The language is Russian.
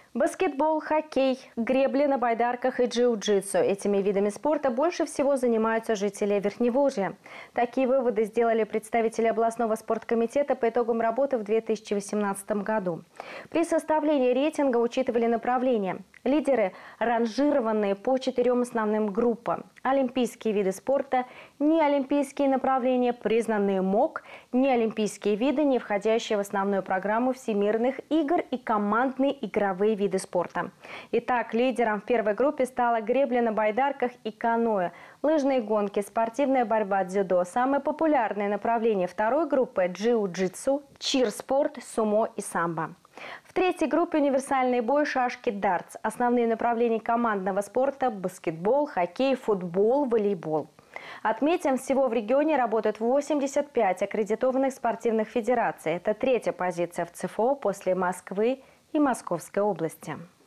Баскетбол, хоккей, гребли на байдарках и джиу-джитсу. Этими видами спорта больше всего занимаются жители Верхневолжья. Такие выводы сделали представители областного спорткомитета по итогам работы в 2018 году. При составлении рейтинга учитывали направления. Лидеры ранжированные по 4 основным группам. Олимпийские виды спорта, неолимпийские направления, признанные МОК, неолимпийские виды, не входящие в основную программу всемирных игр и командные игровые виды спорта. Итак, лидером в первой группе стала гребля на байдарках и каноэ, лыжные гонки, спортивная борьба, дзюдо. Самые популярные направления второй группы – джиу-джитсу, чир-спорт, сумо и самбо. В третьей группе универсальный бой, шашки, дартс. Основные направления командного спорта – баскетбол, хоккей, футбол, волейбол. Отметим, всего в регионе работают 85 аккредитованных спортивных федераций. Это третья позиция в ЦФО после Москвы и Московской области.